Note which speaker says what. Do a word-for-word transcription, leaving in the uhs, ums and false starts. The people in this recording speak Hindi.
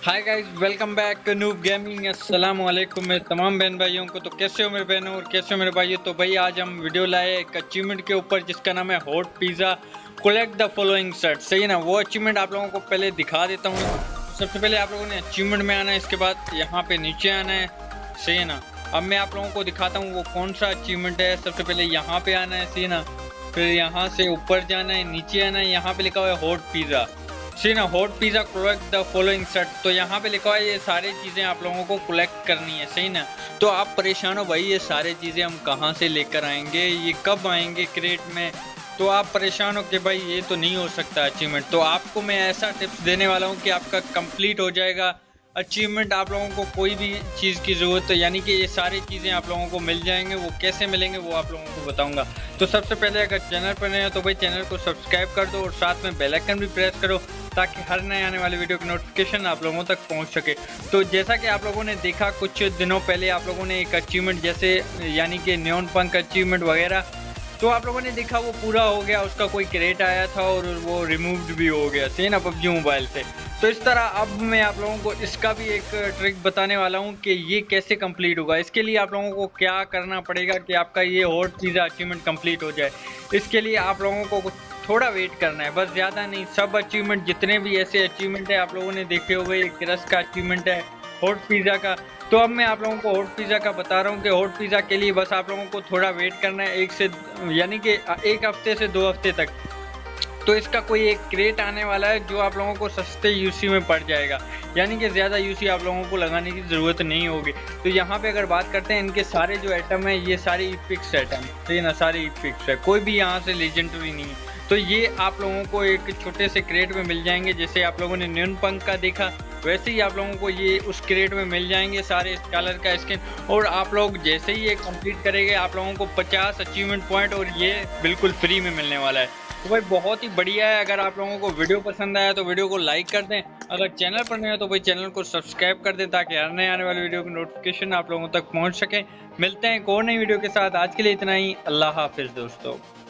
Speaker 1: हाय guys, welcome back noob gaming. अस्सलाम वालेकुम मेरे तमाम बहन भाइयों को। तो कैसे हो मेरे बहनों और कैसे हो मेरे भाइयों। तो भाई आज हम वीडियो लाए एक अचीवमेंट के ऊपर जिसका नाम है hot pizza collect the following shirt. सही है ना। वो अचीवमेंट आप लोगों को पहले दिखा देता हूँ। सबसे पहले आप लोगों ने अचीवमेंट में आना है, इसके बाद यहाँ पे नीचे आना है। सही है ना। अब मैं आप लोगों को दिखाता हूँ वो कौन सा अचीवमेंट है। सबसे पहले यहाँ पे आना है। सही है ना। फिर यहाँ से ऊपर जाना है, नीचे आना है, यहाँ पे लिखा हुआ है हॉट पिज़्ज़ा। सी ना hot pizza collect the following set. तो यहाँ पे लिखा है ये सारी चीज़ें आप लोगों को कलेक्ट करनी है। सही ना। तो आप परेशान हो भाई, ये सारी चीज़ें हम कहाँ से लेकर आएंगे, ये कब आएंगे क्रेट में। तो आप परेशान हो कि भाई ये तो नहीं हो सकता अचीवमेंट। तो आपको मैं ऐसा टिप्स देने वाला हूँ कि आपका कंप्लीट हो जाएगा अचीवमेंट। आप लोगों को कोई भी चीज़ की ज़रूरत है, यानी कि ये सारी चीज़ें आप लोगों को मिल जाएंगे। वो कैसे मिलेंगे वो आप लोगों को बताऊंगा। तो सबसे पहले अगर चैनल पर नए हो तो भाई चैनल को सब्सक्राइब कर दो और साथ में बेल आइकन भी प्रेस करो ताकि हर नए आने वाले वीडियो की नोटिफिकेशन आप लोगों तक पहुंच सके। तो जैसा कि आप लोगों ने देखा कुछ दिनों पहले आप लोगों ने एक अचीवमेंट जैसे यानी कि न्योन पंक अचीवमेंट वगैरह, तो आप लोगों ने देखा वो पूरा हो गया। उसका कोई क्रेट आया था और वो रिमूव्ड भी हो गया। सही ना, पबजी मोबाइल से। तो इस तरह अब मैं आप लोगों को इसका भी एक ट्रिक बताने वाला हूँ कि ये कैसे कंप्लीट होगा। इसके लिए आप लोगों को क्या करना पड़ेगा कि आपका ये हॉट पिज़्ज़ा अचीवमेंट कंप्लीट हो जाए। इसके लिए आप लोगों को थोड़ा वेट करना है, बस ज़्यादा नहीं। सब अचीवमेंट जितने भी ऐसे अचीवमेंट है आप लोगों ने देखे हो गए। एक क्रश का अचीवमेंट है, हॉट पिज़्ज़ा का। तो अब मैं आप लोगों को हॉट पिज़्ज़ा का बता रहा हूँ कि हॉट पिज़्ज़ा के लिए बस आप लोगों को थोड़ा वेट करना है, एक से यानी कि एक हफ्ते से दो हफ्ते तक। तो इसका कोई एक क्रेट आने वाला है जो आप लोगों को सस्ते यूसी में पड़ जाएगा, यानी कि ज़्यादा यूसी आप लोगों को लगाने की ज़रूरत नहीं होगी। तो यहाँ पे अगर बात करते हैं इनके सारे जो आइटम है, ये सारे इपिक्स आइटम है ना, सारे इपिक्स है, कोई भी यहाँ से लेजेंडरी नहीं है। तो ये आप लोगों को एक छोटे से क्रेट में मिल जाएंगे। जैसे आप लोगों ने न्यून पंक का देखा वैसे ही आप लोगों को ये उस क्रेट में मिल जाएंगे सारे कलर का स्किन। और आप लोग जैसे ही ये कंप्लीट करेंगे आप लोगों को पचास अचीवमेंट पॉइंट और ये बिल्कुल फ्री में मिलने वाला है। तो भाई बहुत ही बढ़िया है। अगर आप लोगों को वीडियो पसंद आया तो वीडियो को लाइक कर दें। अगर चैनल पर नए हो तो भाई चैनल को सब्सक्राइब कर दें ताकि हर नए आने वाले वीडियो की नोटिफिकेशन आप लोगों तक पहुंच सके। मिलते हैं एक और नई वीडियो के साथ। आज के लिए इतना ही। अल्लाह हाफिज़ दोस्तों।